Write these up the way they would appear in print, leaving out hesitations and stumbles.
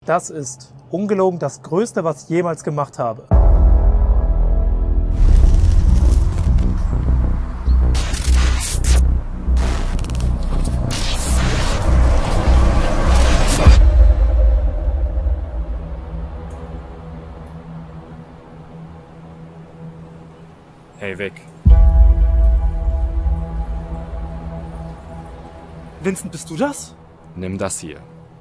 Das ist ungelogen das Größte, was ich jemals gemacht habe. Hey, weg. Vincent, bist du das? Nimm das hier.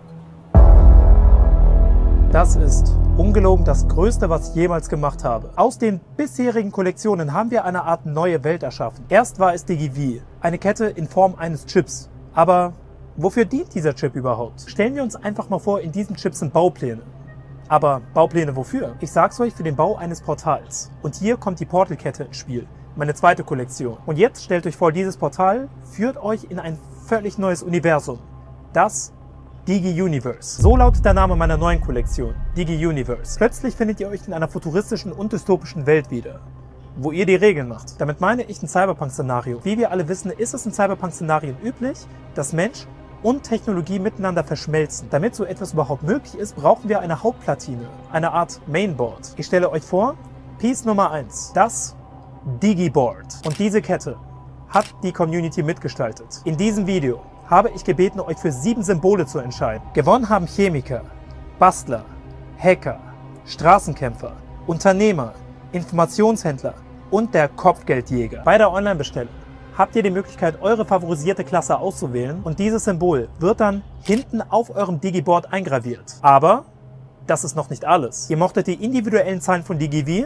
Das ist ungelogen das Größte, was ich jemals gemacht habe. Aus den bisherigen Kollektionen haben wir eine Art neue Welt erschaffen. Erst war es DigiV, eine Kette in Form eines Chips. Aber wofür dient dieser Chip überhaupt? Stellen wir uns einfach mal vor, in diesem Chip sind Baupläne. Aber Baupläne wofür? Ich sag's euch, für den Bau eines Portals. Und hier kommt die Portal-Kette ins Spiel. Meine zweite Kollektion. Und jetzt stellt euch vor, dieses Portal führt euch in ein völlig neues Universum. Das Digi-Universe. So lautet der Name meiner neuen Kollektion. Digi-Universe. Plötzlich findet ihr euch in einer futuristischen und dystopischen Welt wieder, wo ihr die Regeln macht. Damit meine ich ein Cyberpunk-Szenario. Wie wir alle wissen, ist es in Cyberpunk-Szenarien üblich, dass Mensch und Technologie miteinander verschmelzen. Damit so etwas überhaupt möglich ist, brauchen wir eine Hauptplatine, eine Art Mainboard. Ich stelle euch vor, Piece Nummer 1, das Digiboard. Und diese Kette hat die Community mitgestaltet. In diesem Video habe ich gebeten, euch für 7 Symbole zu entscheiden. Gewonnen haben Chemiker, Bastler, Hacker, Straßenkämpfer, Unternehmer, Informationshändler und der Kopfgeldjäger. Bei der Online-Bestellung habt ihr die Möglichkeit, eure favorisierte Klasse auszuwählen und dieses Symbol wird dann hinten auf eurem Digiboard eingraviert. Aber das ist noch nicht alles. Ihr mochtet die individuellen Zahlen von DigiV?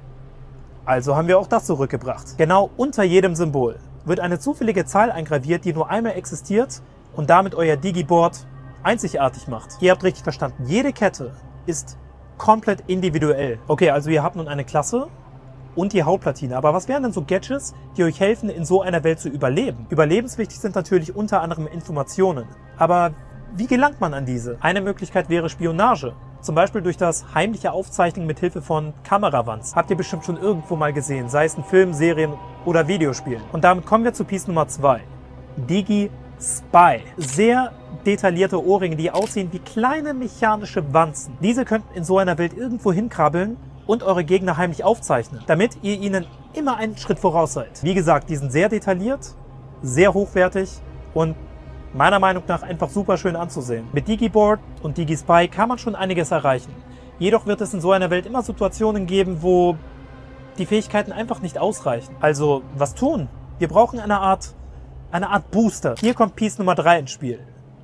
Also haben wir auch das zurückgebracht. Genau unter jedem Symbol wird eine zufällige Zahl eingraviert, die nur einmal existiert und damit euer Digiboard einzigartig macht. Ihr habt richtig verstanden, jede Kette ist komplett individuell. Okay, also ihr habt nun eine Klasse und die Hauptplatine. Aber was wären denn so Gadgets, die euch helfen, in so einer Welt zu überleben? Überlebenswichtig sind natürlich unter anderem Informationen. Aber wie gelangt man an diese? Eine Möglichkeit wäre Spionage. Zum Beispiel durch das heimliche Aufzeichnen mit Hilfe von Kamerawands. Habt ihr bestimmt schon irgendwo mal gesehen, sei es in Filmen, Serien oder Videospielen. Und damit kommen wir zu Piece Nummer 2. Digi-Spy. Sehr detaillierte Ohrringe, die aussehen wie kleine mechanische Wanzen. Diese könnten in so einer Welt irgendwo hinkrabbeln und eure Gegner heimlich aufzeichnen, damit ihr ihnen immer einen Schritt voraus seid. Wie gesagt, die sind sehr detailliert, sehr hochwertig und meiner Meinung nach einfach super schön anzusehen. Mit Digiboard und Digi-Spy kann man schon einiges erreichen. Jedoch wird es in so einer Welt immer Situationen geben, wo die Fähigkeiten einfach nicht ausreichen. Also, was tun? Wir brauchen eine Art Booster. Hier kommt Piece Nummer 3 ins Spiel.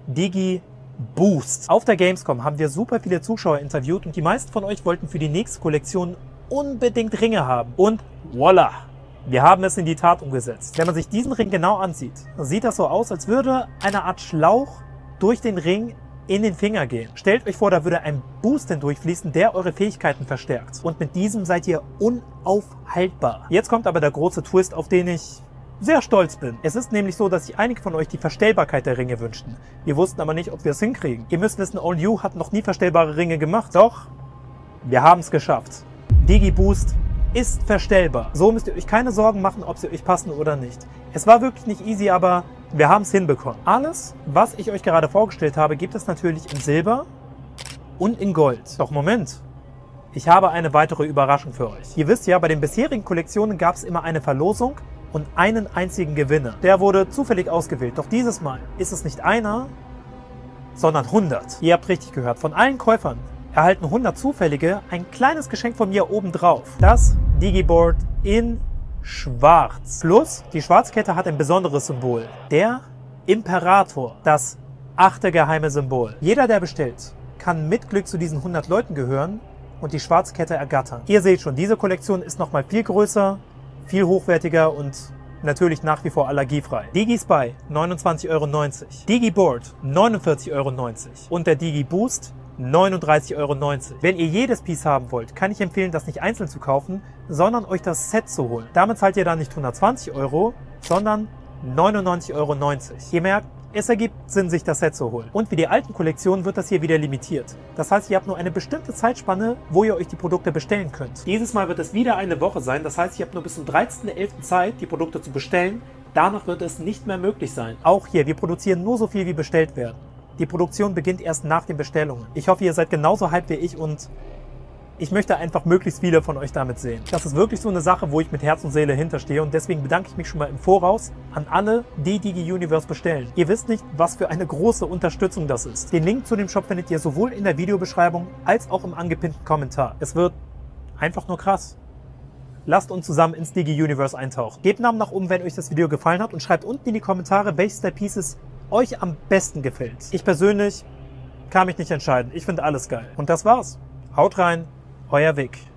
Digi-Boost. Auf der Gamescom haben wir super viele Zuschauer interviewt und die meisten von euch wollten für die nächste Kollektion unbedingt Ringe haben. Und voila! Wir haben es in die Tat umgesetzt. Wenn man sich diesen Ring genau ansieht, sieht das so aus, als würde eine Art Schlauch durch den Ring in den Finger gehen. Stellt euch vor, da würde ein Boost hindurchfließen, der eure Fähigkeiten verstärkt. Und mit diesem seid ihr unaufhaltbar. Jetzt kommt aber der große Twist, auf den ich sehr stolz bin. Es ist nämlich so, dass sich einige von euch die Verstellbarkeit der Ringe wünschten. Wir wussten aber nicht, ob wir es hinkriegen. Ihr müsst wissen, All You hat noch nie verstellbare Ringe gemacht. Doch, wir haben es geschafft. Digi-Boost ist verstellbar. So müsst ihr euch keine Sorgen machen, ob sie euch passen oder nicht. Es war wirklich nicht easy, aber wir haben es hinbekommen. Alles, was ich euch gerade vorgestellt habe, gibt es natürlich in Silber und in Gold. Doch Moment, ich habe eine weitere Überraschung für euch. Ihr wisst ja, bei den bisherigen Kollektionen gab es immer eine Verlosung und einen einzigen Gewinner. Der wurde zufällig ausgewählt. Doch dieses Mal ist es nicht einer, sondern 100. Ihr habt richtig gehört, von allen Käufern erhalten 100 Zufällige ein kleines Geschenk von mir obendrauf. Das Digiboard in Schwarz. Plus, die Schwarzkette hat ein besonderes Symbol. Der Imperator. Das 8. geheime Symbol. Jeder, der bestellt, kann mit Glück zu diesen 100 Leuten gehören und die Schwarzkette ergattern. Ihr seht schon, diese Kollektion ist nochmal viel größer, viel hochwertiger und natürlich nach wie vor allergiefrei. Digi-Spy 29,90 €. Digiboard 49,90 € und der Digi-Boost 39,90 €. Wenn ihr jedes Piece haben wollt, kann ich empfehlen, das nicht einzeln zu kaufen, sondern euch das Set zu holen. Damit zahlt ihr dann nicht 120 €, sondern 99,90 €. Ihr merkt, es ergibt Sinn, sich das Set zu holen. Und wie die alten Kollektionen wird das hier wieder limitiert. Das heißt, ihr habt nur eine bestimmte Zeitspanne, wo ihr euch die Produkte bestellen könnt. Dieses Mal wird es wieder eine Woche sein, das heißt, ihr habt nur bis zum 13.11. Zeit, die Produkte zu bestellen. Danach wird es nicht mehr möglich sein. Auch hier, wir produzieren nur so viel, wie bestellt werden. Die Produktion beginnt erst nach den Bestellungen. Ich hoffe, ihr seid genauso hyped wie ich und ich möchte einfach möglichst viele von euch damit sehen. Das ist wirklich so eine Sache, wo ich mit Herz und Seele hinterstehe und deswegen bedanke ich mich schon mal im Voraus an alle, die Digi Universe bestellen. Ihr wisst nicht, was für eine große Unterstützung das ist. Den Link zu dem Shop findet ihr sowohl in der Videobeschreibung als auch im angepinnten Kommentar. Es wird einfach nur krass. Lasst uns zusammen ins Digi Universe eintauchen. Gebt Namen nach oben, wenn euch das Video gefallen hat und schreibt unten in die Kommentare, welches der Pieces euch am besten gefällt. Ich persönlich kann mich nicht entscheiden. Ich finde alles geil. Und das war's. Haut rein. Euer Vic.